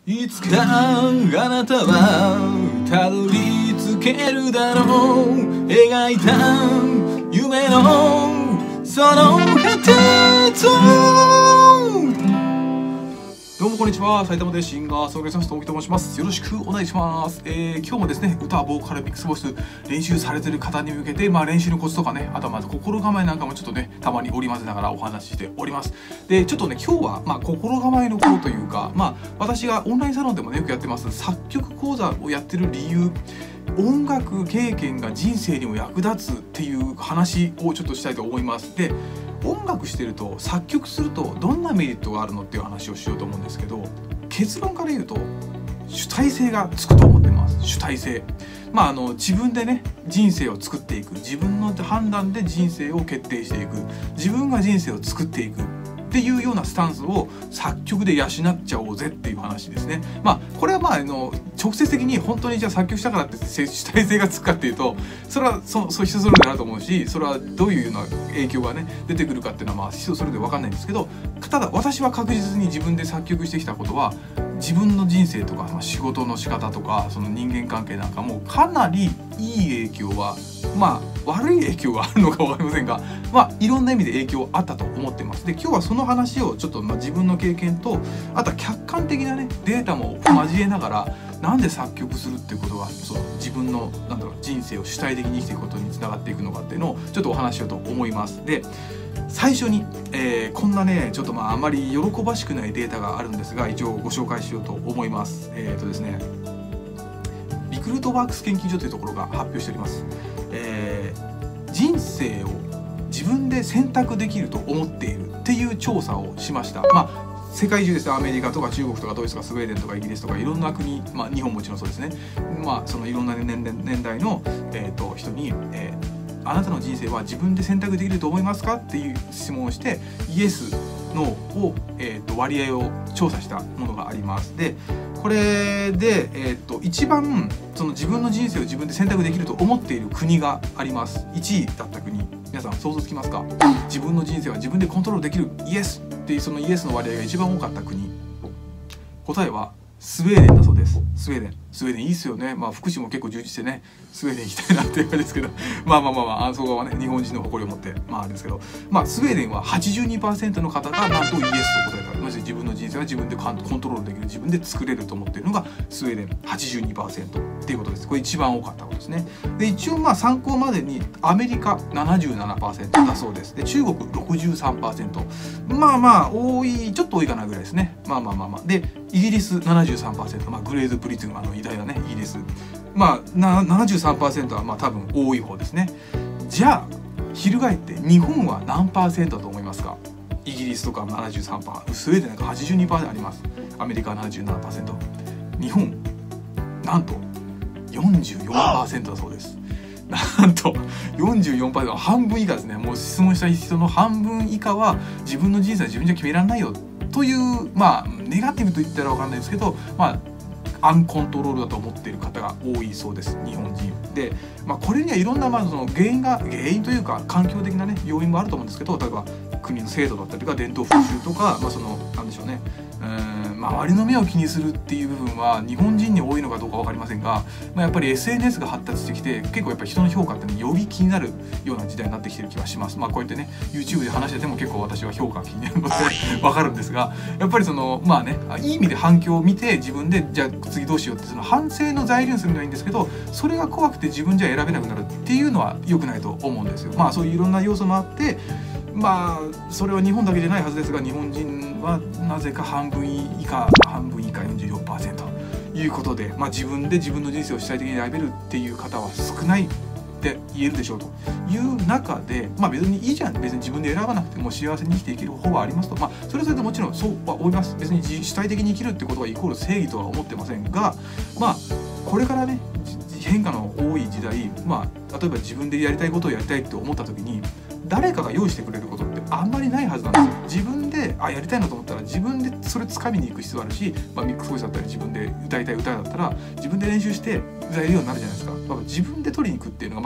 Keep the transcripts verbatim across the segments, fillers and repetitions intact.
いつかあなたはたどり着けるだろう、描いた夢のその果てと。どうもこんにちは、埼玉でシンガーソングライターのトモキと申します。よろしくお願いします。えー、今日もですね、歌、ボーカル、ミックスボイス練習されてる方に向けて、まあ練習のコツとかね、あとはまず心構えなんかもちょっとね、たまに織り交ぜながらお話ししております。で、ちょっとね、今日はまあ心構えのことというか、まあ私がオンラインサロンでもね、よくやってます作曲講座をやってる理由、音楽経験が人生にも役立つっていう話をちょっとしたいと思います。で、音楽してると作曲するとどんなメリットがあるのっていう話をしようと思うんですけど、結論から言うと主体性がつくと思ってます。主体性、まああの自分でね人生を作っていく、自分の判断で人生を決定していく、自分が人生を作っていくっていうようなスタンスを作曲で養っちゃおうぜっていう話ですね。まあこれはまああの直接的に本当にじゃあ作曲したからって主体性がつくかっていうと、それはそそう人それぞれあると思うし、それはどういうような影響がね出てくるかっていうのはまあ人それぞれ分かんないんですけど、ただ私は確実に自分で作曲してきたことは、自分の人生とか、まあ、仕事の仕方とかその人間関係なんかもかなりいい影響は、まあ悪い影響があるのか分かりませんが、まあいろんな意味で影響あったと思ってます。で、今日はその話をちょっとまあ自分の経験と、あとは客観的なねデータも交えながら、なんで作曲するっていうことがその自分のなんだろう人生を主体的に生きていくことにつながっていくのかっていうのをちょっとお話ししようと思います。で、最初に、えー、こんなねちょっとまああまり喜ばしくないデータがあるんですが、一応ご紹介しようと思います。えっとですね、リクルートワークス研究所というところが発表しております。えー、人生を自分で選択できると思っているっていう調査をしました。まあ世界中ですね、アメリカとか中国とかドイツとかスウェーデンとかイギリスとかいろんな国、まあ日本もちろんそうですね、まあそのいろんな 年, 年代の、えー、と人に、えーあなたの人生は自分で選択できると思いますかっていう質問をして、イエス、ノーを、えー、と割合を調査したものがあります。で、これで、えー、と一番その自分の人生を自分で選択できると思っている国があります。いちいだった国、皆さん想像つきますか？自分の人生は自分でコントロールできる、イエスっていうそのイエスの割合が一番多かった国、答えはスウェーデンだそうです。スウェーデン、スウェーデンいいっすよね。まあ福祉も結構充実してね、スウェーデン行きたいなっていう感じですけど、まあまあまあまあ、あそこはね日本人の誇りを持ってまああれですけど、まあスウェーデンは はちじゅうにパーセント の方がなんとイエスと答えた。まず自分の人生は自分でコントロールできる、自分で作れると思っているのがスウェーデン はちじゅうにパーセント っていうことです。これ一番多かったことですね。で、一応まあ参考までにアメリカ ななじゅうななパーセント だそうです。で、中国 ろくじゅうさんパーセント、まあまあ多い、ちょっと多いかなぐらいですね。まあまあまあまあで、イギリス ななじゅうさんパーセント、まあグレードブリテン、あの偉大なねイギリス、まあ ななじゅうさんパーセント はまあ多分多い方ですね。じゃあ翻って日本は何パーセントだと思いますか？イギリスとか ななじゅうさんパーセント、スウェーデンなんか はちじゅうにパーセント あります。アメリカは ななじゅうななパーセント、日本なんと よんじゅうよんパーセント だそうです。なんと よんじゅうよんパーセント、 半分以下ですね。もう質問した人の半分以下は自分の人生は自分じゃ決められないよという、まあネガティブと言ったら分かんないですけど、まあアンコントロールだと思っている方が多いそうです、日本人で。まあこれにはいろんなまずその原因が原因というか環境的なね要因もあると思うんですけど、例えば国の制度だったりとか伝統風習とか、まあそのなんでしょうね、うん周りの目を気にするっていう部分は日本人に多いのかどうか分かりませんが、まあ、やっぱり エスエヌエス が発達してきて結構やっぱり人の評価って、ね、より気になるような時代になってきてる気はします。まあこうやってね YouTube で話してても結構私は評価が気になるので分かるんですが、やっぱりそのまあねいい意味で反響を見て自分でじゃあ次どうしようってその反省の材料にするのはいいんですけど、それが怖くて自分じゃ選べなくなるっていうのは良くないと思うんですよ。まあそういういろんな要素もあって、まあそれは日本だけじゃないはずですが、日本人はなぜか半分以下半分以下 よんじゅうよんパーセント ということで、まあ、自分で自分の人生を主体的に選べるっていう方は少ないって言えるでしょうという中で、まあ別にいいじゃん、別に自分で選ばなくても幸せに生きていける方はありますと、まあそれはそれでもちろんそうは思います。別に主体的に生きるってことがイコール正義とは思ってませんが、まあこれからね変化の多い時代、まあ例えば自分でやりたいことをやりたいって思った時に誰かが用意してくれることってあんまりないはずなんですよ。自分であやりたいなと思ったら自分でそれ掴みに行く必要あるし、まあ、ミックスボイスだったり自分で歌いたい歌だったら自分で練習して歌えるようになるじゃないですか。まあ、自分で取りに行くっていうのがまず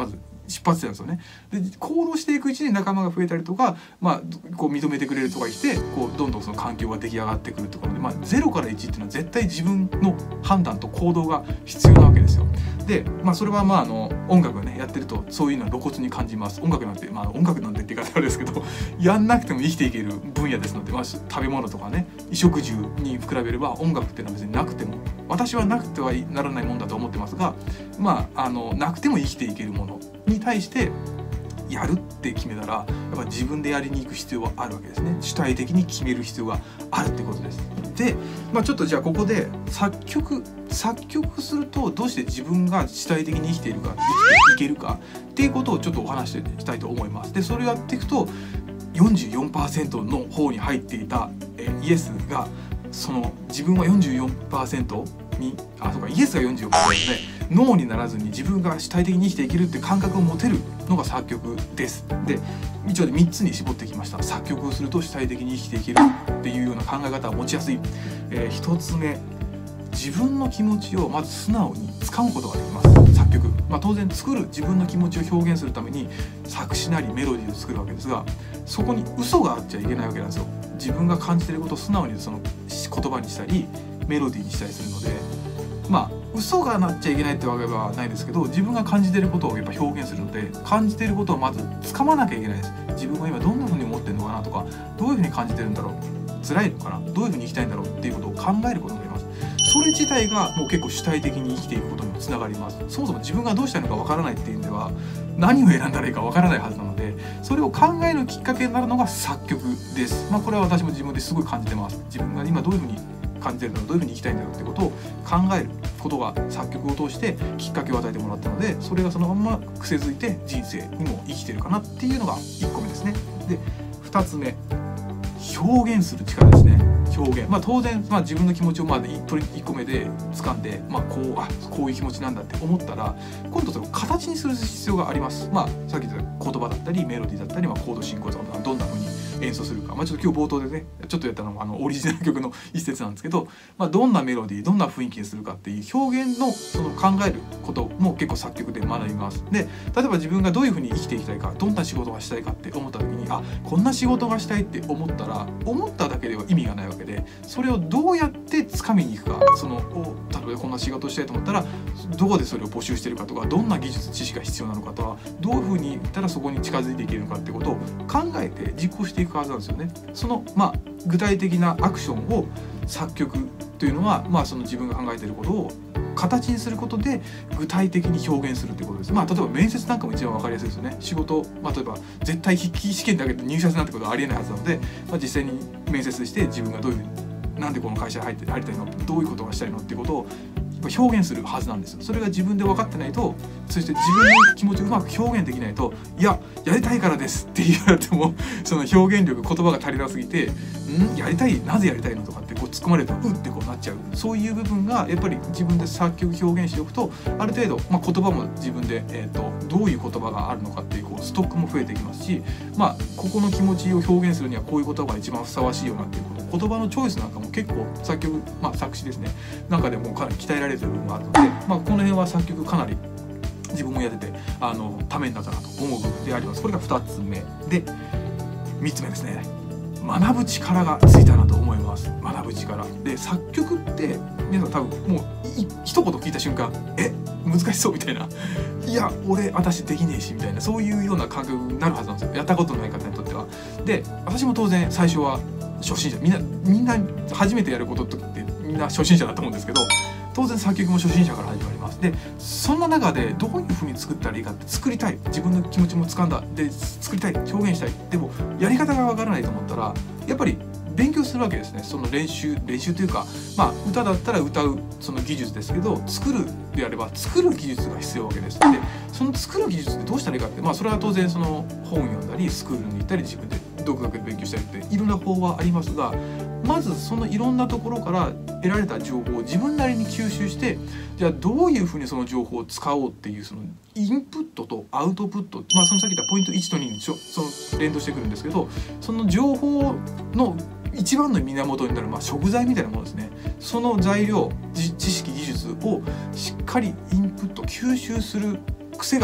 出発点なんですよね。で行動していくうちに仲間が増えたりとか、まあ、こう認めてくれる人がいてこうどんどんその環境が出来上がってくるところで、まあ、ゼロからいちっていうのは絶対自分の判断と行動が必要なわけですよ。で、まあ、それはまああの音楽をねやってるとそういうのは露骨に感じます。音楽なんて、まあ、音楽なんてって言い方あれですけどやんなくても生きていける分野ですので、まあ、食べ物とかね衣食住に比べれば音楽っていうのは別になくても私はなくてはならないもんだと思ってますが、まあ、あのなくても生きていけるものに対してやるって決めたらやっぱ自分でやりに行く必要はあるわけですね。主体的に決める必要があるってことです。で、まあ、ちょっとじゃあここで作曲作曲するとどうして自分が主体的に生きているか生きていけるかっていうことをちょっとお話ししたいと思います。でそれをやっていくと よんじゅうよんパーセント の方に入っていたえイエスがその自分は よんじゅうよんパーセント にあそうかイエスが よんじゅうよんパーセント でノーにならずに自分が主体的に生きていけるっていう感覚を持てるのが作曲です。で一応でみっつに絞ってきました。作曲をすると主体的に生きていけるっていうような考え方を持ちやすい、えー、ひとつめ自分の気持ちをまず素直に掴むことができます。作曲、まあ、当然作る自分の気持ちを表現するために作詞なりメロディーを作るわけですがそこに嘘があっちゃいけないわけなんですよ。自分が感じていることを素直にその言葉にしたりメロディーにしたりするのでまあ嘘がなっちゃいけないってわけではないですけど自分が感じていることをやっぱ表現するので感じていることをまず掴まなきゃいけないです。自分は今どんな風に思ってるのかなとかどういう風に感じてるんだろう辛いのかなどういう風に生きたいんだろうっていうことを考えることになります。それ自体がもう結構主体的に生きていくことにもつながります。そもそも自分がどうしたいのかわからないっていうんでは何を選んだらいいかわからないはずなのでそれを考えるきっかけになるのが作曲です。まあこれは私も自分ですごい感じてます。自分が今どういう風に感じてるのどういう風に生きたいんだろうってことを考えることが作曲を通してきっかけを与えてもらったのでそれがそのまんま癖づいて人生にも生きてるかなっていうのがいっこめですね。でふたつめ表現する力ですね。表現、まあ、当然、まあ、自分の気持ちをまあいっこめで掴んで、まあ、こうあこういう気持ちなんだって思ったら今度それを形にする必要があります。まあ、さっき言った言葉だったりメロディーだったり、まあ、コード進行とかどんな風に演奏するか、まあ、ちょっと今日冒頭でねちょっとやったのもあのオリジナル曲の一節なんですけど、まあ、どんなメロディーどんな雰囲気にするかっていう表現のその考えることも結構作曲で学びます。で例えば自分がどういう風に生きていきたいかどんな仕事がしたいかって思った時にあこんな仕事がしたいって思ったら思っただけでは意味がないわけでそれをどうやって掴みに行くかその例えばこんな仕事をしたいと思ったらどこでそれを募集してるかとかどんな技術知識が必要なのかとかどういう風に言ったらそこに近づいていけるのかってことを考えて実行していくはずなんですよね。そのまあ具体的なアクションを作曲というのは、まあ、その自分が考えていることを形にすることで具体的に表現するということです。まあ例えば面接なんかも一番分かりやすいですよね。仕事、まあ、例えば絶対筆記試験だけで入社するなんてことはありえないはずなので、まあ、実際に面接して自分がどういうふうになんでこの会社に入って入りたいのどういうことがしたいのっていうことを表現するはずなんですよ。それが自分で分かってないとそして自分の気持ちをうまく表現できないといややりたいからですって言われてもその表現力言葉が足りなすぎてんやりたいなぜやりたいのとかってこう突っ込まれるとうってこうなっちゃうそういう部分がやっぱり自分で作曲表現しておくとある程度、まあ、言葉も自分で、えーと、どういう言葉があるのかっていう、こうストックも増えてきますし、まあ、ここの気持ちを表現するにはこういう言葉が一番ふさわしいよなっていうこと言葉のチョイスなんかも結構作曲、まあ、作詞ですねなんかでもかなり鍛えられてる部分があるので、まあ、この辺は作曲かなり自分もやっててあのためになったなと思う部分であります。これがふたつめでみっつめですね学ぶ力がついたなと思います。学ぶ力で作曲って皆さん多分もう一言聞いた瞬間え難しそうみたいないや俺私できねえしみたいなそういうような感覚になるはずなんですよやったことのない方にとっては。で私も当然最初は初心者みんなみんな初めてやることってみんな初心者だと思うんですけど当然作曲も初心者から始まります。でそんな中でどういう風に作ったらいいかって作りたい自分の気持ちも掴んだで作りたい表現したいでもやり方がわからないと思ったらやっぱり勉強するわけですね。その練習練習というかまあ歌だったら歌うその技術ですけど作るであれば作る技術が必要なわけです。でその作る技術ってどうしたらいいかってまあそれは当然その本読んだりスクールに行ったり自分で独学で勉強したりっていろんな方法はありますがまずそのいろんなところから得られた情報を自分なりに吸収してじゃあどういうふうにその情報を使おうっていうそのインプットとアウトプットまあそのさっき言ったポイントいちとににその連動してくるんですけどその情報の一番の源になる、まあ、食材みたいなものですね。その材料知識技術をしっかりインプット吸収する癖が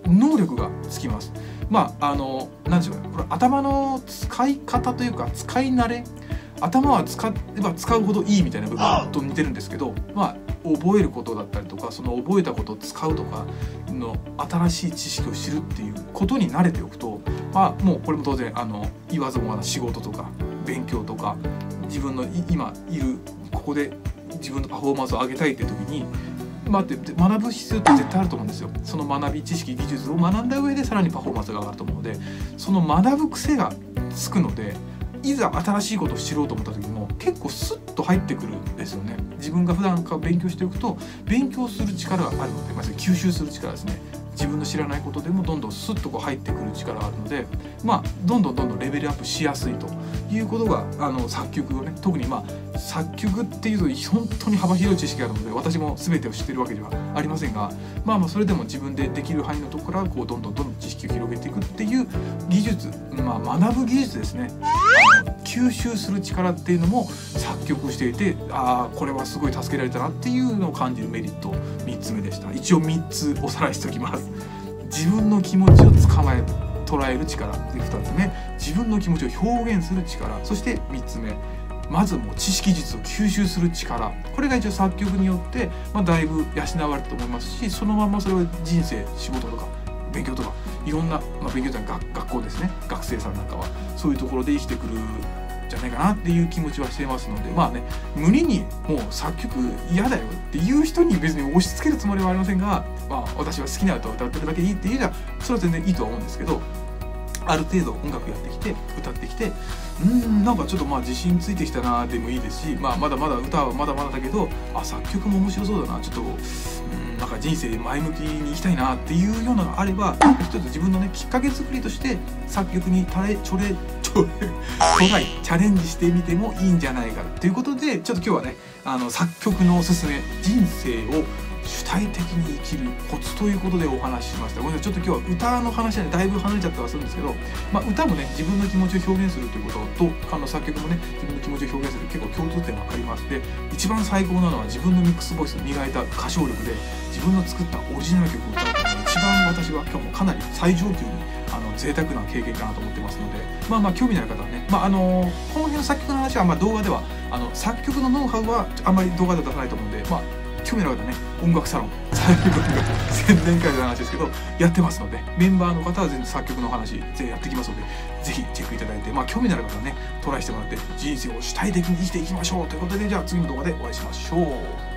能力がつきます。まああの何でしょうね、これ頭の使い方というか使い慣れ、頭は使えば使うほどいいみたいな部分と似てるんですけど、まあ覚えることだったりとか、その覚えたことを使うとかの新しい知識を知るっていうことに慣れておくと、まあもうこれも当然あの言わずもがな仕事とか勉強とか、自分の今いるここで自分のパフォーマンスを上げたいっていう時に、まあ、学ぶ必要って絶対あると思うんですよ。その学び、知識、技術を学んだ上でさらにパフォーマンスが上がると思うので、その学ぶ癖がつくので、いざ新しいことを知ろうと思った時も結構スッと入ってくるんですよね。自分が普段から勉強しておくと、勉強する力があるので、まず吸収する力ですね。自分の知らないことでもどんどんスッとこう入ってくる力があるので、まあどんどんどんどんレベルアップしやすいということが、あの作曲をね、特にまあ作曲っていうと本当に幅広い知識があるので、私も全てを知ってるわけではありませんが、まあまあそれでも自分でできる範囲のところからこうどんどんどんどん知識を広げていくっていう技術、まあ学ぶ技術ですね。あの吸収する力っていうのも作曲をしていて、ああこれはすごい助けられたなっていうのを感じるメリットみっつめでした。一応みっつおさらいしておきます。自分の気持ちを捕まえ捉える力で、ふたつめ自分の気持ちを表現する力、そしてみっつめまずもう知識技術を吸収する力、これが一応作曲によって、まあ、だいぶ養われたと思いますし、そのままそれを人生、仕事とか勉強とかいろんな、まあ、勉強というか学校ですね、学生さんなんかはそういうところで生きてくるじゃないかなっていう気持ちはしてますので、まあね、無理にもう作曲嫌だよっていう人に別に押し付けるつもりはありませんが、まあ、私は好きな歌を歌ってるだけでいいっていうじゃそれは全然いいとは思うんですけど、ある程度音楽やってきて歌ってきて、うーんなんかちょっとまあ自信ついてきたなでもいいですし、まあ、まだまだ歌はまだまだだけど、あ作曲も面白そうだな、ちょっとうんなんか人生前向きに行きたいなっていうようなのがあれば、一つ自分のねきっかけ作りとして作曲にたれちょれちょれトライチャレンジしてみてもいいんじゃないかということで、ちょっと今日はねあの作曲のおすすめ、人生を主体的に生きるコツということでお話ししました。ごめんなさい、ちょっと今日は歌の話はねだいぶ離れちゃったりはするんですけど、まあ、歌もね自分の気持ちを表現するということと、あの作曲もね自分の気持ちを表現する結構共通点がありまして、一番最高なのは自分のミックスボイスを磨いた歌唱力で自分の作ったオリジナル曲を歌うっていうのが一番私は今日もかなり最上級にあの贅沢な経験かなと思ってますので、まあまあ興味のある方はね、まああのこの辺の作曲の話はまあ動画ではあの作曲のノウハウはあんまり動画では出さないと思うんで、まあ興味のある方ね、音楽サロン最後の宣伝会の話ですけどやってますので、メンバーの方は全然作曲の話ぜひやってきますので、ぜひチェックいただいて、まあ興味のある方はねトライしてもらって人生を主体的に生きていきましょうということで、じゃあ次の動画でお会いしましょう。